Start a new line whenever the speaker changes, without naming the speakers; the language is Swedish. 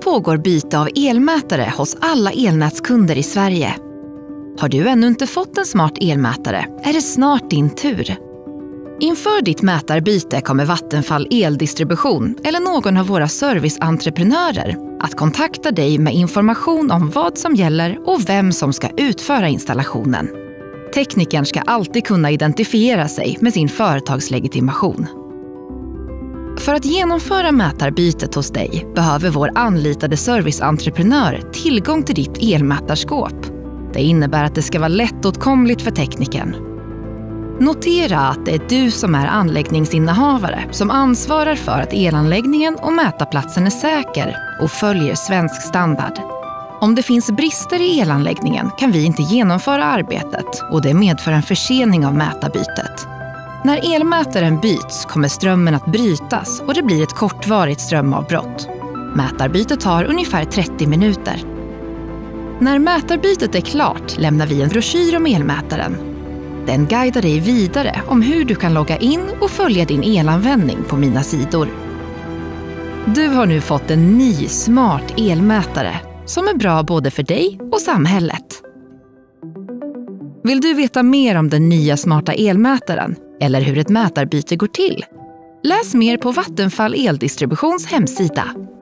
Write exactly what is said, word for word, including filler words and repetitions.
pågår byte av elmätare hos alla elnätskunder i Sverige. Har du ännu inte fått en smart elmätare är det snart din tur. Inför ditt mätarbyte kommer Vattenfall Eldistribution eller någon av våra serviceentreprenörer att kontakta dig med information om vad som gäller och vem som ska utföra installationen. Teknikern ska alltid kunna identifiera sig med sin företagslegitimation. För att genomföra mätarbytet hos dig behöver vår anlitade serviceentreprenör tillgång till ditt elmätarskåp. Det innebär att det ska vara lättåtkomligt för teknikern. Notera att det är du som är anläggningsinnehavare som ansvarar för att elanläggningen och mätarplatsen är säker och följer svensk standard. Om det finns brister i elanläggningen kan vi inte genomföra arbetet och det medför en försening av mätarbytet. När elmätaren byts kommer strömmen att brytas och det blir ett kortvarigt strömavbrott. Mätarbytet tar ungefär trettio minuter. När mätarbytet är klart lämnar vi en broschyr om elmätaren. Den guidar dig vidare om hur du kan logga in och följa din elanvändning på mina sidor. Du har nu fått en ny smart elmätare som är bra både för dig och samhället. Vill du veta mer om den nya smarta elmätaren eller hur ett mätarbyte går till? Läs mer på Vattenfall Eldistributions hemsida.